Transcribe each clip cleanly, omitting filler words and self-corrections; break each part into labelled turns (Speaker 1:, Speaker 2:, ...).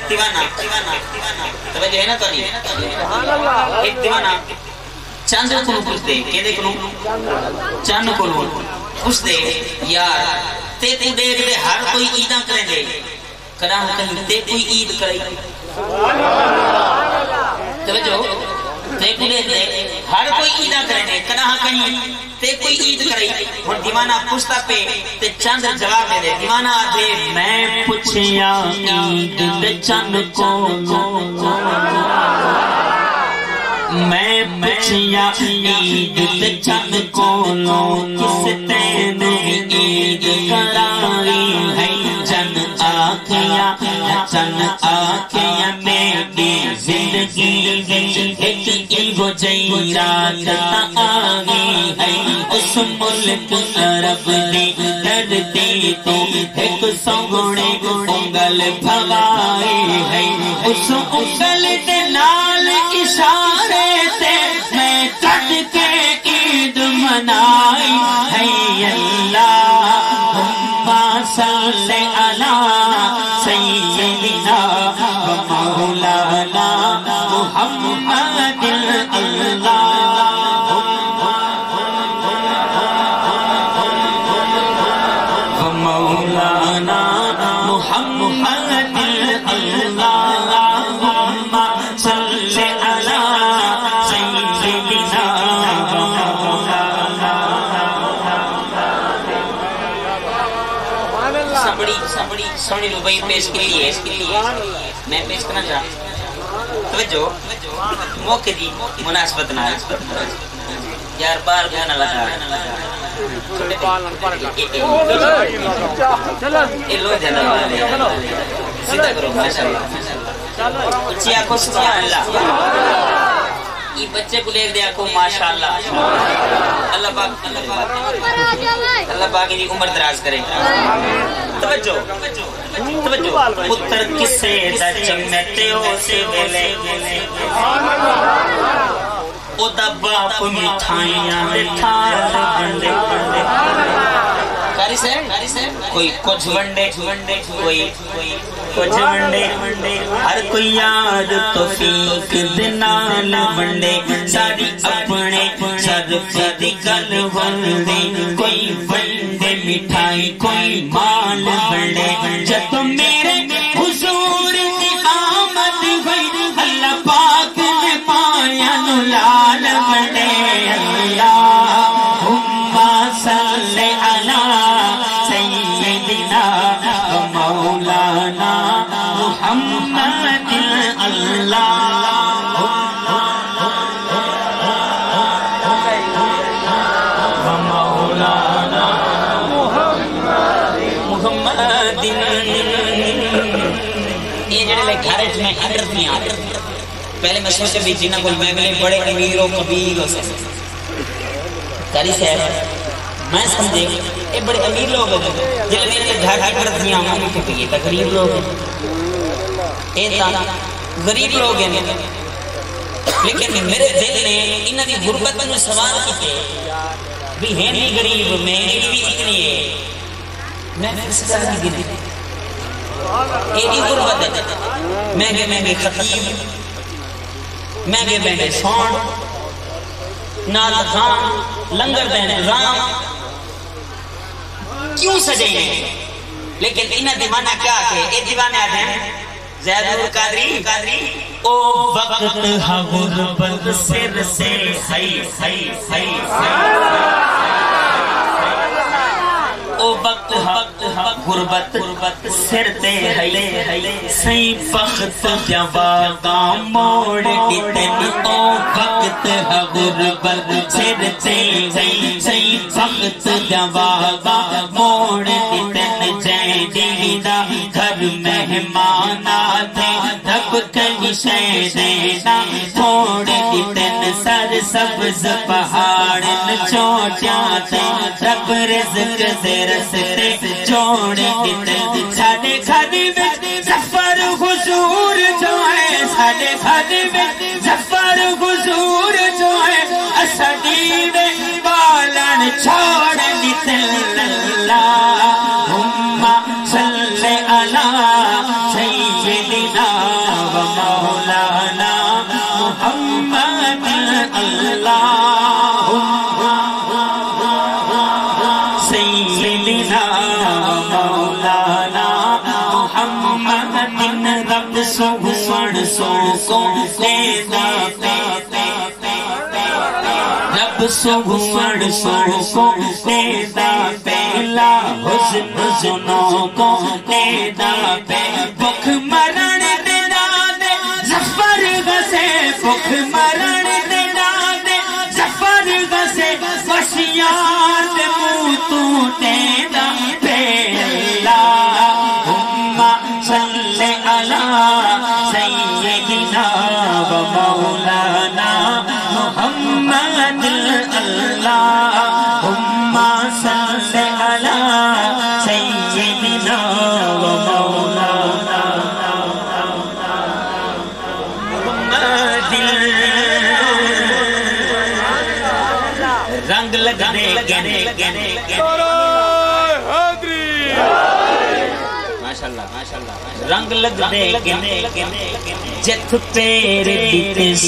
Speaker 1: دیوانہ توجہ ہے نا تو نہیں ایک دیوانہ چاند کو پوچھ دے کہ دے کنو چاند کو پوچھ دے یار تے کو دیکھ دے ہر کوئی عیداں کریں دے کراہ کہیں تے کوئی عید کرے توجہ تے کو دیکھ دے ہر کوئی عیداں کریں دے کراہ کہیں تے کوئی عید کرے اور دیوانہ پوچھتا پہ تے چاند جواب دے دے دیوانہ دے میں پوچھیا عید تے چاند کو میں پوچھیا عید تے چاند کو کس تین عید کرائی ہے چند آکھیا میری زندگی ایک ایگو جئی رات آگئی ہے اس ملک عرب دی دردی تو ایک سوگڑے انگل بھوائی ہے اس انگل دے نال اشارے سے میں کٹ کے عید منائی ہے اللہم صلی علی سیدنا و مولانا محمد و مولانا محمد اللہم صلی علی سیدنا و مولانا سبڑی سونی ربائی پیش کے لیے میں پیش کرنا چاہتا توجہ موقع دی مناسبت نہ یار بار گانا لگا لو جانا سیدھا کرو ماشاءاللہ اچھی آنکھوں سبحان اللہ یہ بچے کو دیکھ دیا کو ماشاءاللہ اللہ پاک کی عمر دراز کرے توجہ پتر کسے دا چمتے ہو سے ویلے او دا باپ مٹھائیاں دے تھار بندے کاری سے کوئی کچھ ونڈے کوئی کچھ ونڈے ہر کوئی یاد توفیق دنال ونڈے ساری اپنے شرف دی گل ونڈے کوئی ونڈے مٹھائی کوئی مال ونڈے جب میرے حضور دی آمد ہوئی اللہ پاک نے پایا نو لال ونڈے اللہم صلی علی سیدنا و مولانا محمد اللہم و مولانا محمد یہ جڑے لے گھرج میں حضرت میں آتے پہلے میں سوچے بھی جنہ کوئی میں ملے بڑے امیر و قبیل ہو سکتے کاری صاحب میں سمجھے یہ بڑے امیر لوگ ہیں جلے میرے گھر حضرت میں آمانی کے پیئے تقریب لوگ ہیں ایتا غریب لوگ ہیں لیکن میرے دل نے انہاں دی غربت میں سوال کیتے بھی ہیں نہیں غریب میری بھی اتنی ہے میں کس طرح کی گری ایڈی غربت ہے مہنگے خطیب مہنگے بہنے سون نال خان لنگر دین رام کیوں سجے ہیں لیکن انہاں دیوانہ کیا کہ اے دیوانے آتے ہیں زید القادری او وقت غربت سر سے ہائی او وقت غربت سر تے ہائی سی بخت جواگا موڑ دیتن او وقت غربت سر تے ہائی سی بخت جواگا موڑ دیتن جے دیدہ گھر مہمان آتے رب کئی شے دینا چھوڑ دیتن سر سبز پہاڑن چوٹیاں رب رزق دے رستے چھوڑ دیتن ساڑے کھادی میں زفر حضور جو ہے ساڑے کھادی میں زفر حضور جو ہے اسدی میں بالن چھوڑ دیتن اللہم صلی علی سیدنا
Speaker 2: سیدنا مولانا محمد رب سوڑ سو کو لینا رب سوڑ سو کو لینا پہلا حسن سنوں کو لینا بخ مرن دینا دے زفر غزے بخ مرن دینا دے زفر غزے وشیار دے موتو دینا پہلا صلی اللہ سیدنا و مولانا محمد اللہم صلی اللہ سیدنا و مولانا محمد رنگ لگنے گنے رنگ لگ دے گنے جت تیرے دیتس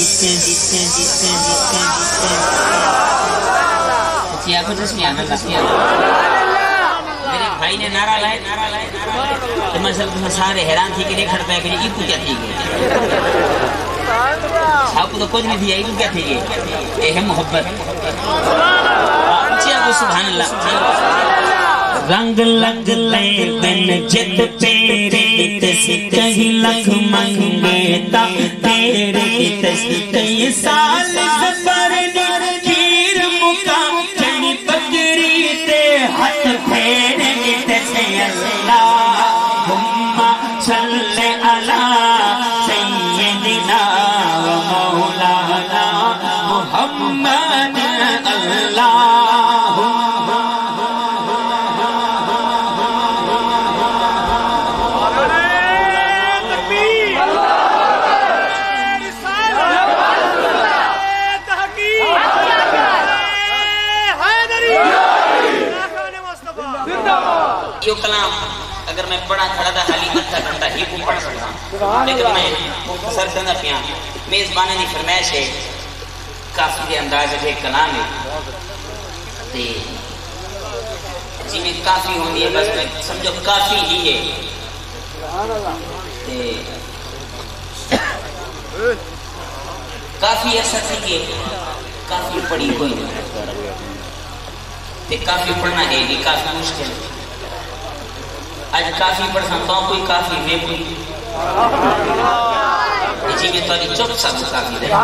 Speaker 2: کیا کچھ اس میں آنا میرے بھائی نے نعرہ لائے تو میں سارے حیران تھی کہ نہیں کھڑتا ہے کہ یہ کو کیا تھی گئے آپ کو تو کچھ نہیں تھی یہ کو کیا تھی گئے یہ ہے محبت سبحان اللہ رنگ لگ لے دن جت تیرے دس کہیں لکھ منگے تا تیرے دس کئی سال سفر کھیر مکا چنی بکری تے ہاتھ پھیرے دس اللہم صلی اللہ سیدنا و مولانا محمد اللہم یہ کلام اگر میں پڑھا کھڑا تھا خالی ادھا گھنٹہ ہی کو پڑھ سکتا ہوں لیکن میں مختصر کرنا پیا میزبانہ دی فرمائش ہے کافی دے انداز ہے کلام ہے جی میں کافی ہوندی ہے بس میں سمجھو کافی ہی ہے کافی ایسا تھی کہ کافی پڑھی کوئی نہیں کافی پڑھنا ہے یہ کافی مشکل ہے آج کافی پڑھ سکتا ہوں کوئی کافی میں کوئی جی میں تو چپ سب کافی دے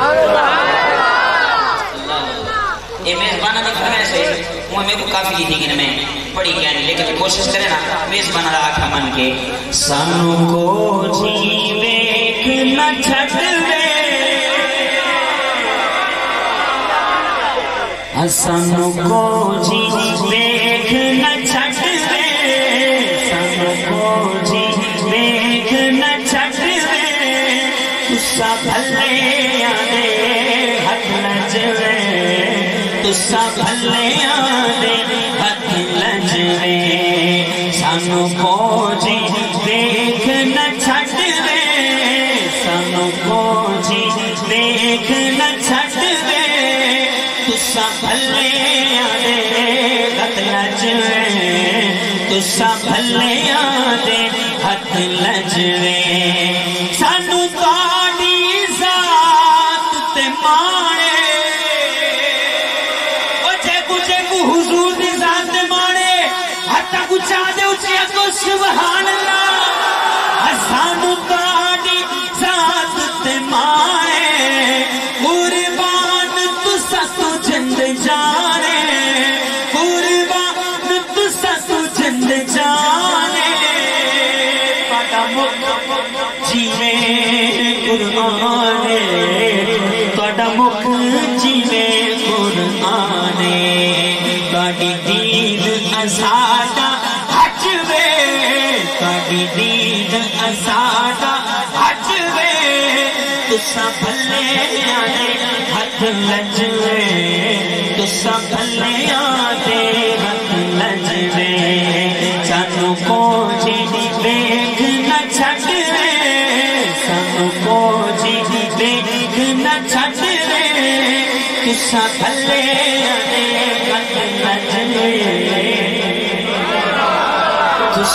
Speaker 2: یہ میزبانہ دی فرمائش ہے وہ میں کو کافی دی تھی کہ میں پڑھی گیا نہیں لیکن کوشش کرے نا میزبانہ دا آکھا من کے سانو کو جی ویک نہ چھٹ دے سانو کو جی ویک نہ چھٹ دے سانو کو جی ویک نہ چھٹ دے تسا بھلے آدے ہاتھ لجوے تسا بھلے آدے ہاتھ لجوے سانو کو جی ویک نہ چھٹ دے سانو کو جی ویک نہ چھٹ دے تسا بھلے آدے ہاتھ لجوے تسا بھلے آدے ہاتھ لجوے سانو تاڑی ذات تے مانے جے کو حضور دی ذات تے مانے حتی کچھ آدے اچھے کو سبحان اللہ سانو تاڑی ذات تے مانے قربان تسا تو جند جانے قربان تسا تو جند جانے پاٹا مک جیوے قرآنے پاٹا مک جیوے قرآنے پاٹی دید ازادہ حجوے پاٹی دید ازادہ حجوے تسا بھلے آدے ہاتھ لجوے تسا بھلے آدے ہاتھ لجوے سانو کو جی ویک نہ چھٹ دے سانو کو جی ویک نہ چھٹ دے تسا بھلے آدے ہاتھ لجوے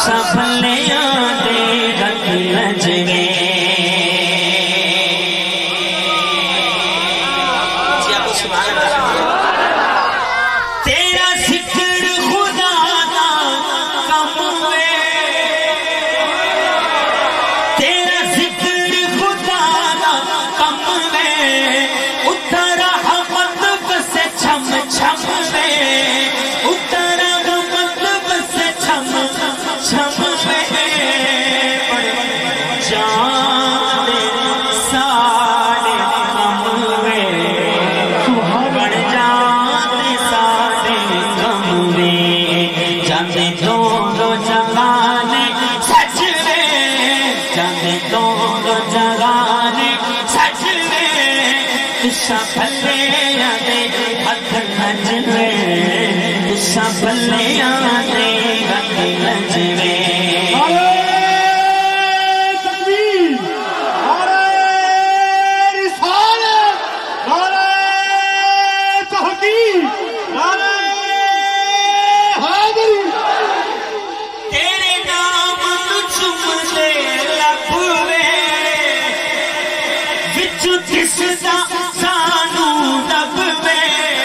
Speaker 1: तुसा भलियां दे रंग लजवे तेरा जिक्र खुदा दा कम वे तेरा जिक्र खुदा दा कम वे उतर रहमत बसे छम छम वे उतर रहमत बसे छम छम वे जाने सारे कम वे बढ़ जाने सारे कम वे जाने दोनों जगाने सच वे जाने दोनों जगाने सच वे तुसा भलियां दे हथ लजवे तुसा भलियां दे हथ लजवे तेरे नाम चुमदे लभवे विच दिसदा सानू दबवे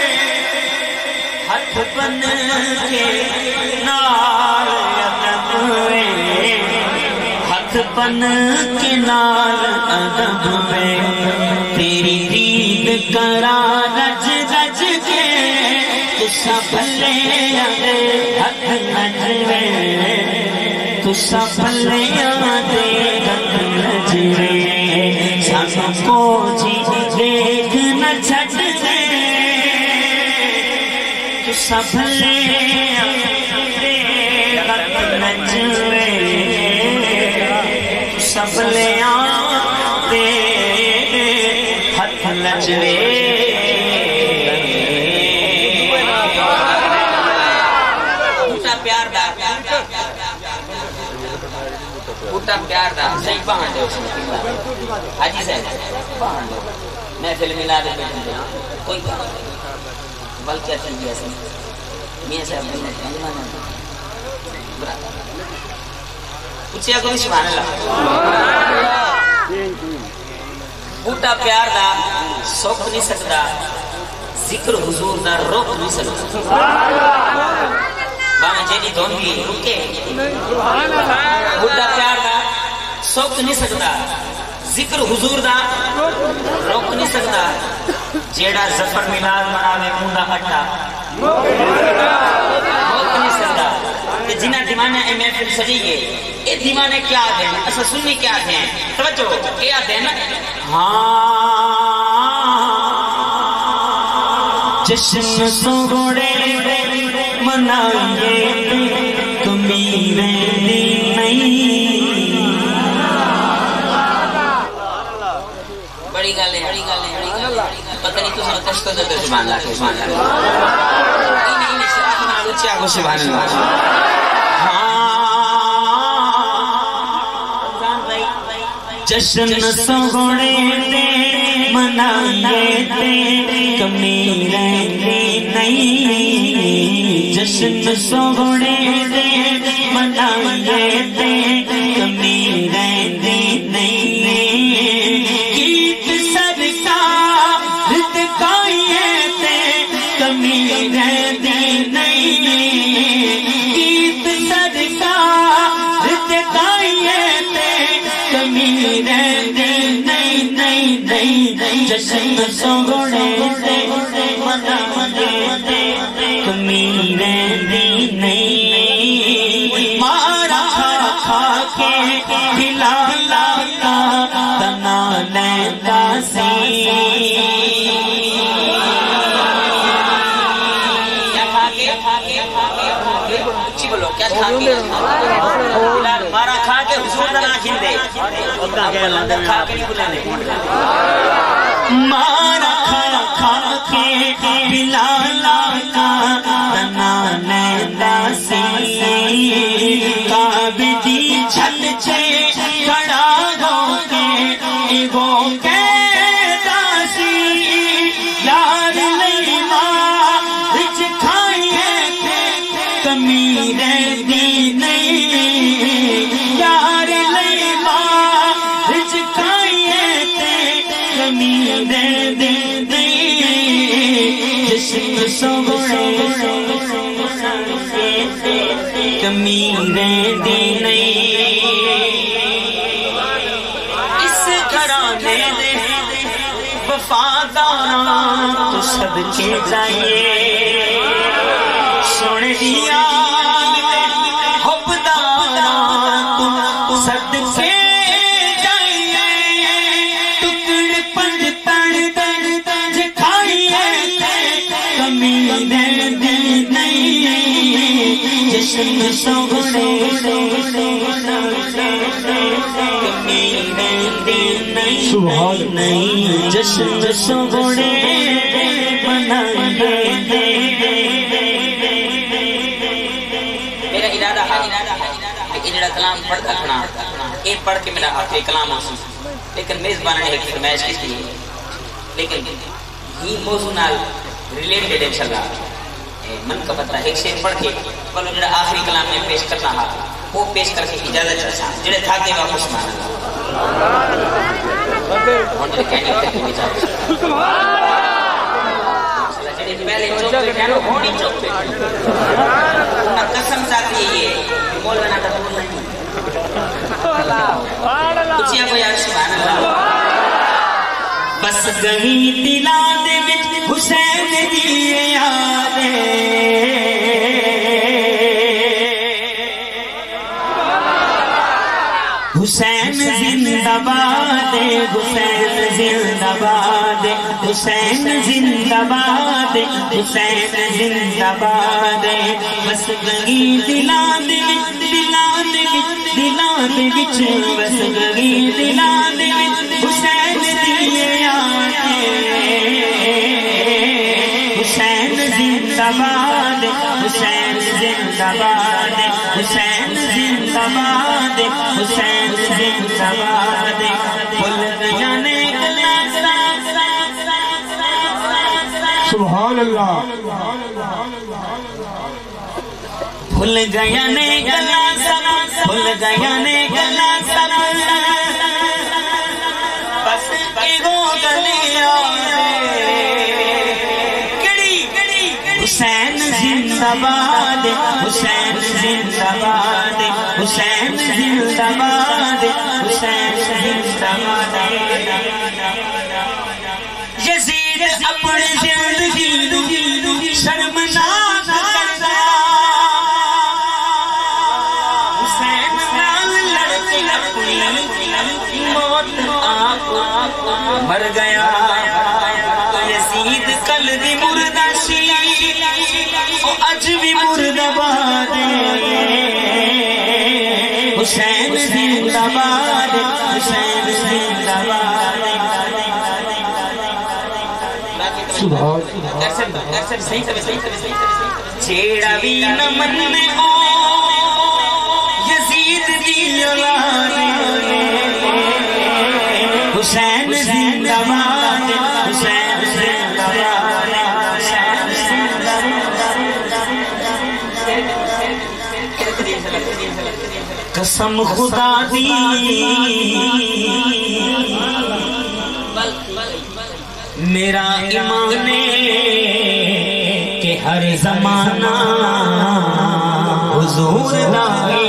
Speaker 1: हथ बन के नाल अदब वे हथ बन के नाल अदब वे तेरी दीद करा रज रज के तुसा भलियां दे हथ लजवे तुसा भलियां दे हथ लजवे सानू को जी देख न छड़ दे तुसा भलियां दे हथ लजवे तुसा भलियां दे हथ लजवे बूटा प्यार दा सही बहान दे हाजी साहब मैं फिल्म मिला दे कोई बल्कि अच्छा नहीं ऐसे मियां साहब पूछिया को सुभान अल्लाह बूटा प्यार दा सोख नहीं सकता जिक्र हुजूर दा रोक नहीं सकता बामा जेडी धोंदी रुके बुढ़ा प्यार दा सोक नहीं सकता जिक्र हुजूर दा रोक नहीं सकता जेड़ा जफर मिलाद मनावे मुंडा हटा रोक नहीं सकता कि जिन्ना दीवाने ए महफिल सजी है ए दीवाने क्या देन असा सुन्नी क्या देन तवज्जो क्या देन हाँ जश्न सोगड़े मनाइए कमी रहनी नहीं बड़ी गल है पता नहीं तुम कष्ट दे सुभान अल्लाह नहीं शराब ना ऊंचा को सुभान अल्लाह जश्न सोगड़े दे मनाइए ते कमी रहनी नहीं जश्न सोगड़े दे मनाइए ते कमी रहनी नहीं गीत सरकार गाइए ते कमी रहनी नहीं गीत सरकार गाइए ते कमी रहनी नहीं जश्न सोगड़े दे मनाइए कमी रहनी नहीं मारा खा के हिला का तना लैंदा सी क्या खा के बोलो क्या खा के मारा खा के हुजूर दा ना खिंदे खा के नहीं बुलाने मारा खा के बिलाला का तना लैंदा सी काबदी छल छे खड़ा हो के वो कहता सी यार लई मां विच खाइए कमी رہتی نہیں یار لے بارج کھائیے تے کمی رہتی نہیں جسم سوڑے کمی رہتی نہیں اس گھرانے دے وفادار تو سب کے چاہیے سونے دیا حبدار تو سب کے چاہیے ٹکڑ پنج تن جکھائیے کمی رہتی نہیں جشن سوڑے کمی رہتی نہیں جشن سوڑے بنائیے
Speaker 2: میرا ارادہ ہے کہ جڑا کلام پڑھ رکھنا یہ پڑھ کے میرا آخری کلام ہو لیکن میزبان نے ایک فرمائش کی تھی لیکن یہ موضوع نال ریلیٹڈ انشاءاللہ من کا پتہ ایک شعر پڑھ کے بلو جڑا آخری کلام میں پیش کرنا ہے وہ پیش کر کے اجازت چاہتا جڑے تھا کے واپس مان جڑے کہنے تک نہیں چاہتے جڑے پہلے چوک پہ کہنو ہونی چوک پہ قسم ذاتی ہے یہ مولانا کا دور نہیں کچھ کوئی عرش سبحان اللہ
Speaker 1: بس گئی دلاں دے وچ حسین دی یاد حسین زندہ باد حسین زندہ باد حسین زندہ باد حسین زندہ باد بس گئی دلاں دے وچ بس گئی دلاں دے وچ حسین دی یاد حسین زندہ باد حسین زندہ باد حسین زندہ باد حسین زندہ باد بھول گیا نے گلا
Speaker 3: سبحان اللہ
Speaker 1: بھول گیا نے گلا بھول گیا نے گلا سب بس ایگو گلیا حسین زندہ باد حسین زندہ باد حسین زندہ باد حسین زندہ باد یزید اپنی زندگی شرمناک کرتا حسین نال لڑ کے اپنی موت آپ مر گیا یزید کل دی مردہ سی اج بھی مردہ باد حسین زندہ باد حسین زندہ باد چھیڑا بھی نہ من میں او یزید دی اولاد حسین زندہ باد حسین زندہ باد قسم خدا دی میرا ایمان کہ ہر زمانہ حضور دا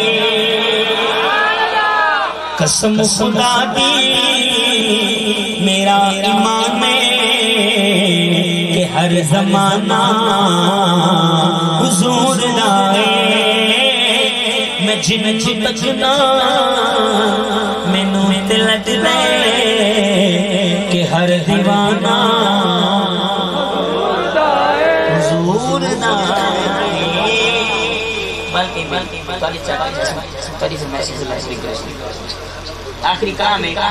Speaker 1: قسم خدا دی میرا ایمان کہ ہر زمانہ حضور دا میں جن تکنا مینوں لگ دے کہ ہر دیوانہ حضور دا آخری کام ہے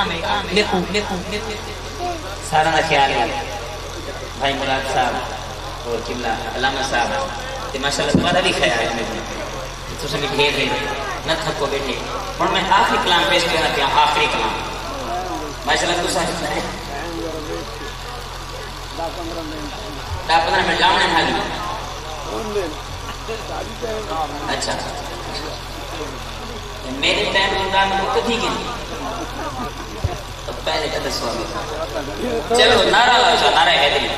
Speaker 1: سارا نہ خیال ہے بھائی مراد صاحب اور قبلہ علامہ صاحب ماشاءاللہ تمہارا بھی خیال ہے تو سب ڈھیر رہے نہ تھکو بیٹھے اور میں آخری کلام پیش کرنا کیا آخری کلام ماشاءاللہ تو صاحب ہے 10-15 منٹ لاؤنے حالی
Speaker 2: اچھا میرے ٹائم عمران کو تھی کہ تو پہلے کا دسوا چلو نعرہ لاؤ نعرہ حیدری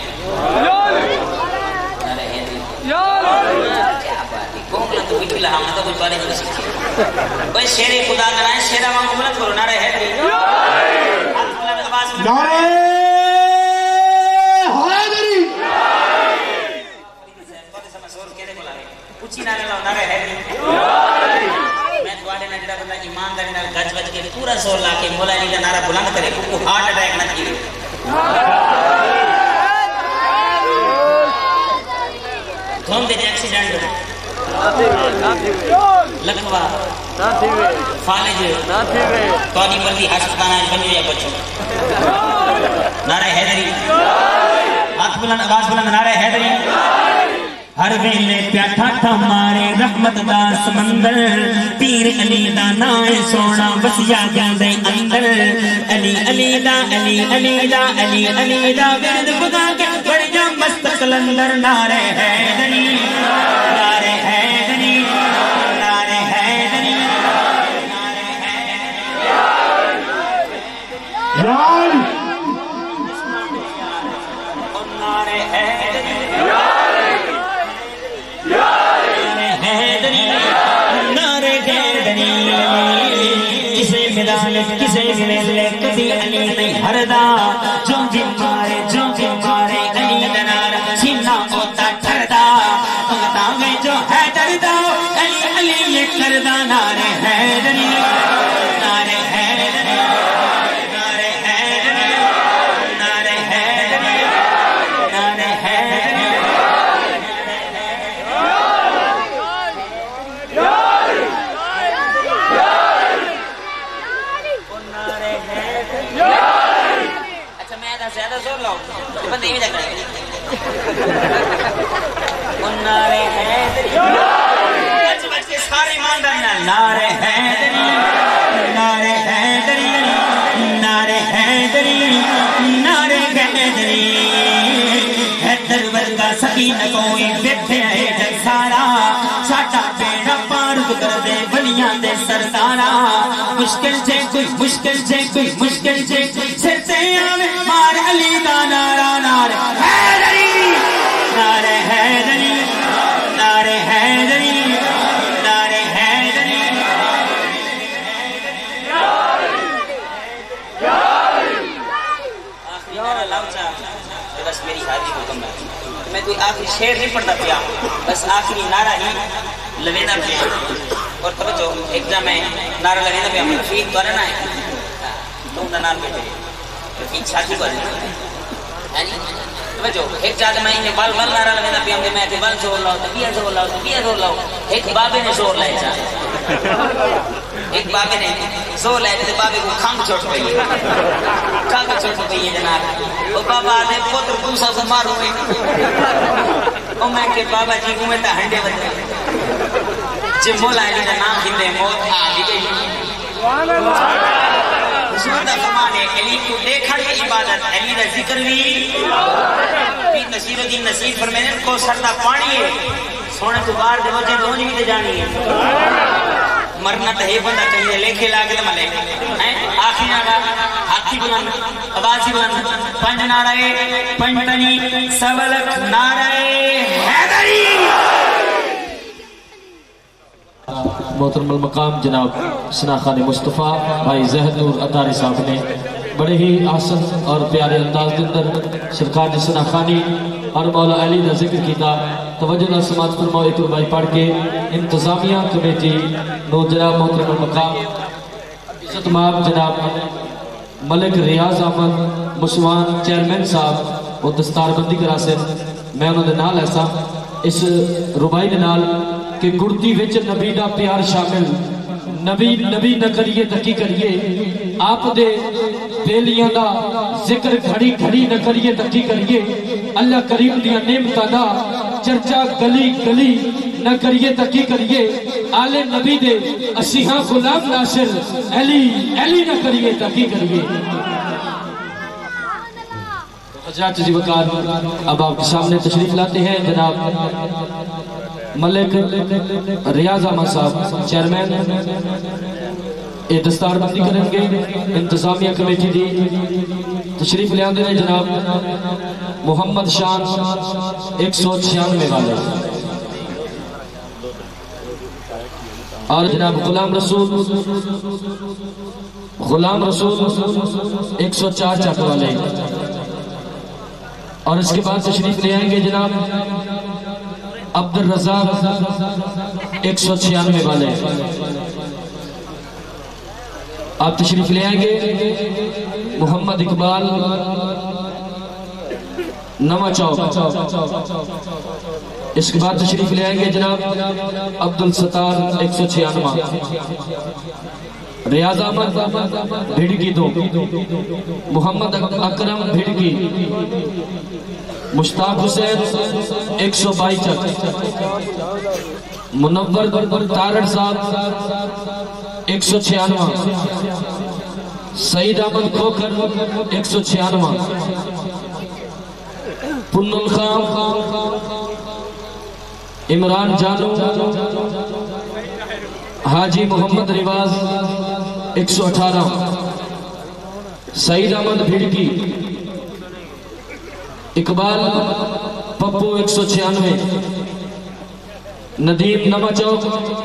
Speaker 2: نعرہ حیدری کیا بات ہے گونگلا تو بکلا ہم تو کچھ بارے نہیں سکتے بھائی شیر خدا کا نام شیرہ وہاں بلند کرو نعرہ حیدری
Speaker 3: نعرہ حیدری
Speaker 2: اچھی نعرہ لاؤ نعرہ حیدری میں دوارے نہ جڑا بندہ ایمانداری نال گج بج کے پورا زور لا کے مولا علی کا نعرہ بلند کرے کو ہارٹ اٹیک نہ کیے دھوم دے ایکسیڈنٹ لکھوا فالج توڑی مردی ہسپتال بنو یا بچو نعرہ حیدری ہاتھ بلند آواز بلند نعرہ حیدری ہر ویلے پیاٹھا تھا مارے رحمت دا سمندر پیر علی دا نائے سونا بسیا جاندے اندر علی علی دا علی علی دا علی علی دا ورد خدا کے بڑھ جا مستقل اندر نعرہ حیدری نعرہ حیدری نعرہ حیدری نعرہ حیدری کسے ملے کبھی علی نہیں ہردا جو بھی مارے علی دنارا سینہ ہوتا ٹھردا پگتا میں جو ہے ڈردا علی علی یہ کردہ نعرہ حیدری نعرہ حیدری نعرہ حیدری نعرہ حیدری نعرہ حیدری زیادہ زور لاؤ بندے ہی جگہ نعرہ حیدری بچ بچ کے سارے ایماندار نعرہ حیدری نعرہ حیدری نعرہ حیدری نعرہ حیدری حیدر ورگا سکینہ کوئی بیٹھے ہے جگ سارا ساٹا بیڑا پار کر دے بنیاں دے سردارا مشکل سے کوئی مشکل سے کوئی مشکل سے سر سے آوے مار علی دا نعرہ نعرہ حیدری نعرہ حیدری نعرہ حیدری نعرہ حیدری آخری نعرہ لاؤ چاہ بس میری حاضری کو کم ہے میں کوئی آخری شعر نہیں پڑھتا پیا بس آخری نعرہ ہی لوینا پیا اور توجہ ایک جا میں نعرہ لوینا پیا رفیق دوارا نہ ہے تو انہا نام بیٹھے رفیق چھاتی کو آنے توجہ ایک جا میں انہیں بال نعرہ لوینا پیا میں کہ بال زور لاؤ تبیہ زور لاؤ تبیہ زور لاؤ ایک بابے نے زور لائے چاہ ایک بابے نے زور لائے تو بابے کو کھانگ چھوٹ پئی ہے جناب وہ بابا آنے پوتر دوسرا سے مارو میں وہ میں کہ بابا جی کو میں تا ہنڈے بچے جب مولا علی کا نام گھنے موت آدھی گئی حضور دا فرمانے علی کو دیکھڑ کی عبادت علی دا ذکر بھی پیر نصیر الدین نصیر فرمینے کو سردہ پانی ہے سونے تو بار دے وجہ دونی بھی دے جانی ہے مرنا تو ہے بندہ کہیں لکھے لاغے تو ملے آخری نعرہ ہاتھی بلند آوازی بلند پنج نعرہ پنجتنی سولک نعرہ حیدری
Speaker 4: محترم المقام جناب ثنا خان مصطفیٰ بھائی زہد نور اتاری صاحب نے بڑے ہی آسن اور پیارے انداز اندر سرکار نے ثنا خانی اور مولا علی کا ذکر کیتا توجہ نہ سماعت فرماؤ ایک بھائی پڑھ کے انتظامیہ کمیٹی نو جناب محترم المقام عزت مآب جناب ملک ریاض احمد مسوان چیئرمین صاحب وہ دستار بندی کرا سے میں انہوں نے نال ایسا اس ربائی نے نال کہ گڑتی وچ نبی دا پیار شامل نبی نہ کریے تکی کریے آپ دے بیلیاں دا ذکر گھڑی گھڑی نہ کریے تکی کریے اللہ کریم دیا نعمتاں دا چرچا گلی گلی نہ کریے تکی کریے آل نبی دے اسیحاں غلام ناصر علی نہ کریے تکی کریے حضرات جی وقار اب آپ کے سامنے تشریف لاتے ہیں جناب ملک ریاض احمد صاحب چیئرمین یہ دستار بندی کریں گے انتظامیہ کمیٹی دی تشریف لے آندے جناب محمد شان 196 والے اور جناب غلام رسول 104 چک والے اور اس کے بعد تشریف لے آئیں گے جناب عبد الرزاق 196 والے آپ تشریف لے آئیں گے محمد اقبال نواں چوک اس کے بعد تشریف لے آئیں گے جناب عبد الستار 196 ریاض احمد بھڑکی 2 محمد اکرم بھڑکی مشتاق حسین 122 چک منور تارڑ صاحب 196 سعید احمد کھوکر 196 پن الخام عمران جانو حاجی محمد رواز 118 سعید احمد بھڑکی اقبال پپو 196 ندیم نواں چوک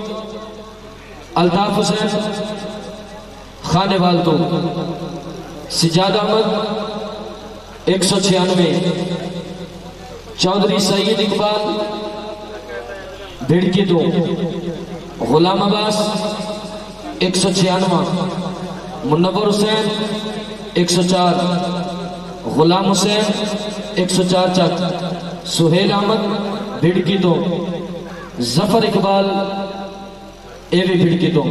Speaker 4: الطاف حسین خانے والدو سجاد احمد 196 چودھری سعید اقبال بھڑکی 2 غلام عباس 196 منور حسین 104 غلام حسین 104 چک سہیل احمد بھڑکی 2 ظفر اقبال اے بھی بھڑکی 2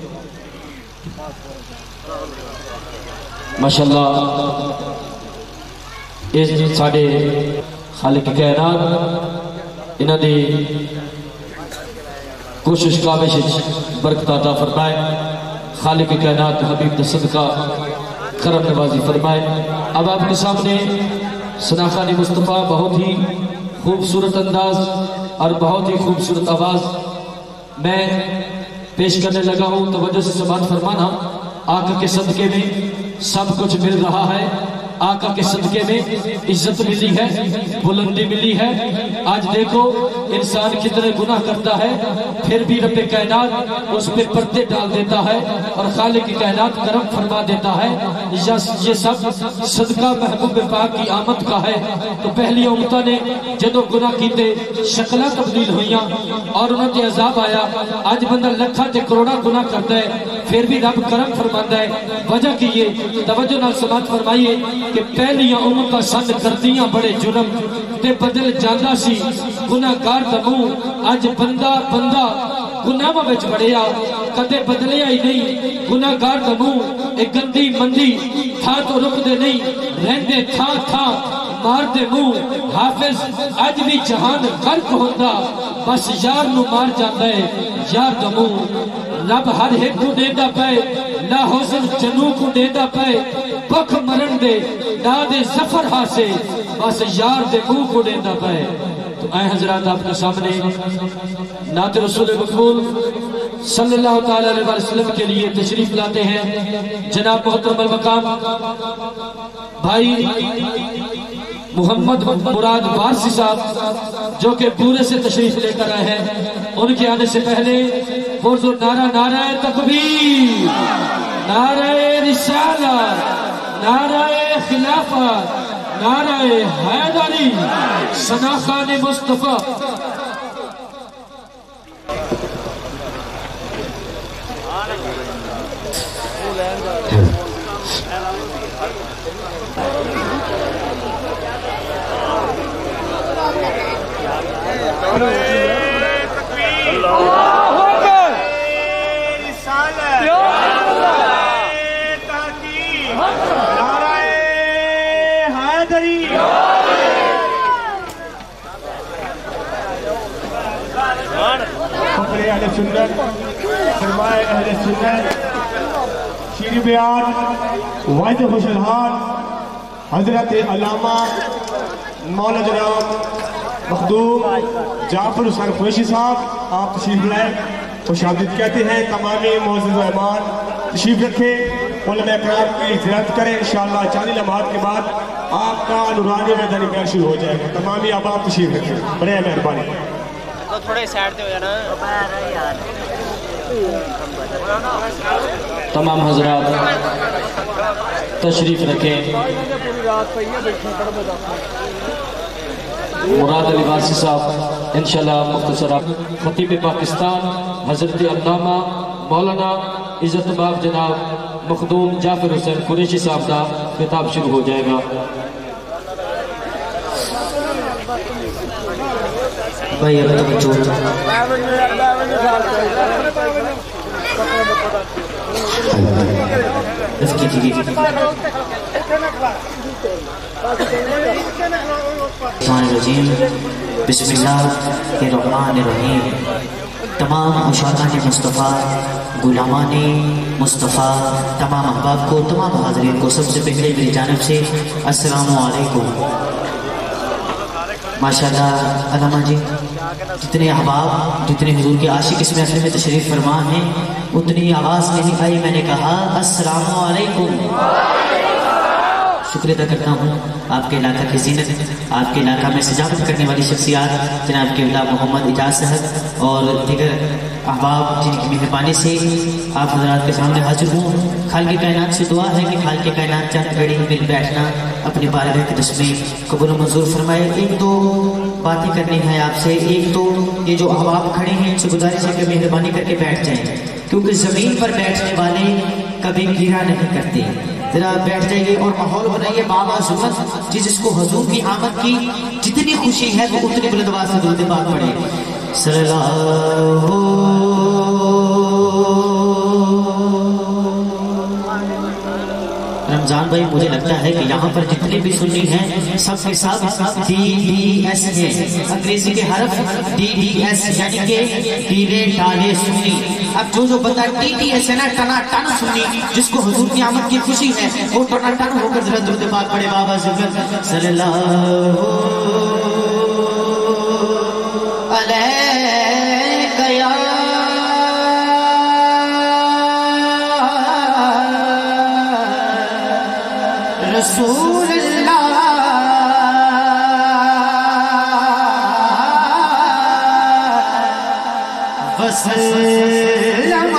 Speaker 4: ماشاءاللہ اس ساڑے خالق کائنات انہاں دی کوشش کابش برکت عطا فرمائے خالق کائنات حبیب دا صدقہ کرم نوازی فرمائے اب آپ کے سامنے ثناخانی مصطفیٰ بہت ہی خوبصورت انداز اور بہت ہی خوبصورت آواز میں پیش کرنے لگا ہوں توجہ سے سماعت فرمانا آقا کے صدقے میں سب کچھ مل رہا ہے آقا کے صدقے میں عزت ملی ہے بلندی ملی ہے آج دیکھو انسان کتنے گناہ کرتا ہے پھر بھی رب کائنات اس پہ پردے ڈال دیتا ہے اور خالق کائنات کرم فرما دیتا ہے یہ سب صدقہ محبوب پاک کی آمد کا ہے تو پہلی امتوں نے جدو گناہ کیتے شکلہ تبدیل ہوئیاں اور انہوں نے عذاب آیا آج بندہ لکھا تے کروڑا گناہ کرتا ہے پھر بھی رب کرم فرماتا ہے وجہ کی یہ توجہ نال سماعت فرمائیے کہ پہلیاں امتاں سن کردیاں بڑے جرم تے بدل جاندہ سی گناہگار دا منہ اج بندہ گناہاں وچ بڑھیا کدے بدلیا ہی نہیں گناہگار دا منہ ایک گندی مندی تھا تو رک دے نہیں رہندے تھا مار دے منہ حافظ اج بھی جہان غرق ہوندا بس یار نو مار جاندا ہے یار دا منہ رب ہر ایک کو دیندہ پے لا حسن جنو کو دیندہ پے بک مرن دے نا دے زفر ہاسے بس یار دے منہ کو دیندہ پے تو اے حضرات آپ کے سامنے نعت رسول مقبول صلی اللہ تعالی علیہ وسلم کے لیے تشریف لاتے ہیں جناب محترم المقام بھائی محمد مراد وارسی صاحب جو کہ پورے سے تشریف لے کر آئے ہیں ان کے آنے سے پہلے پرزو نعرہ تکبیر نعرہ رسالت نعرہ خلافت نعرہ حیدری ثناخان مصطفیٰ
Speaker 3: اہل سنت فرمائے اہل سنت شیر بیان واحد خوش الحال حضرت علامہ مولانا جناب مخدوم جعفر حسین قریشی صاحب آپ تشریف لائیں، خوش آمدید کہتے ہیں۔ تمام معزز مہمان تشریف رکھیں، علماء اکرام کی زیارت کریں۔ انشاءاللہ چاند لمحات کے بعد آپ کا نورانی میدانی بیان شروع ہو جائے گا۔ تمام احباب تشریف رکھیں، بڑے مہربانی۔
Speaker 5: تھوڑے سائڈ پہ ہو جانا۔
Speaker 4: تمام حضرات تشریف رکھیں۔ مراد علی واسی صاحب انشاءاللہ مختصر خطیب پاکستان حضرت علامہ مولانا عزت باب جناب مخدوم جعفر حسین قریشی صاحب کا خطاب شروع ہو جائے گا۔
Speaker 6: بھائی اگر توجہ بسم اللہ الرحمن الرحیم۔ تمام مشاہدان مصطفیٰ، غلامان مصطفیٰ، تمام احباب کو، تمام حاضرین کو سب سے پہلے میری جانب سے السلام علیکم۔ ماشاءاللہ علامہ جی، جتنے احباب، جتنے حضور کے عاشق اس محفل میں تشریف فرما ہیں، اتنی آواز نہیں آئی، میں نے کہا السلام علیکم۔ شکر ادا کرتا ہوں آپ کے علاقہ کی زینت، آپ کے علاقہ میں سجاوٹ کرنے والی شخصیات جناب قبلہ محمد اجاز صاحب اور دیگر احباب جن کی مہربانی سے آپ حضرات کے سامنے حاضر ہوں۔ خالق کائنات سے دعا ہے کہ خالق کائنات چند گھڑی مل بیٹھنا اپنی بارگاہ کے میں قبول و منظور فرمائے۔ ایک دو باتیں کرنی ہے آپ سے۔ ایک تو یہ جو احباب کھڑے ہیں ان سے گزارش ہے کہ مہربانی کر کے بیٹھ جائیں، کیونکہ زمین پر بیٹھنے والے کبھی گرا نہیں کرتے۔ ذرا بیٹھ جائیے اور ماحول بنائیے بابا سنت جس کو حضور کی آمد کی جتنی خوشی ہے وہ اتنی بلند آواز سے درود پاک پڑھے۔ صلی اللہ رمضان بھائی، مجھے لگتا ہے کہ یہاں پر جتنے بھی سنی ہیں سب کے ساتھ DDS ہیں، انگریزی کے حرف DDS یعنی کہ ڈیلے ڈالے سنی۔ اب جو بندہ DDS ہے نا، ٹنا ٹن سنی، جس کو حضور کی آمد کی خوشی ہے، وہ ٹنا ٹن ہو کر ذرا درود پاک پڑھے بابا ذکر صلی اللہ علیہ رسول اللہ وسلم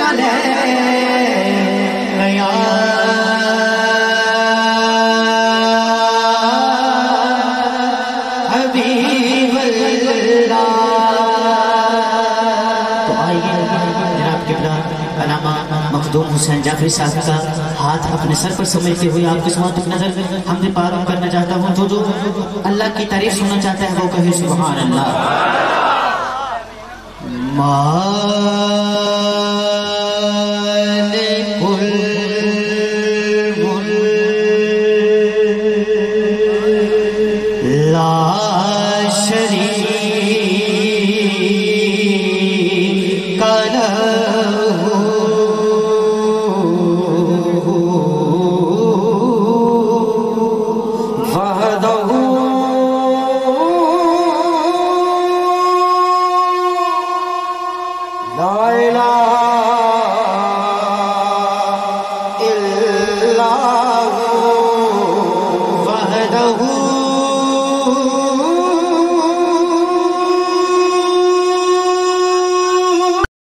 Speaker 6: علیہ یا حبیب اللہ۔ تو آئیے جناب قبلہ علامہ مخدوم حسین جعفری صاحب کا ہاتھ اپنے سر پر سمیٹتے ہوئے آپ کے ساتھ ایک نظر حمد پاک کرنا چاہتا ہوں۔ جو اللہ کی تعریف سننا چاہتا ہے وہ کہے سبحان اللہ۔ مالک الملک لا شریک لہ وحدہ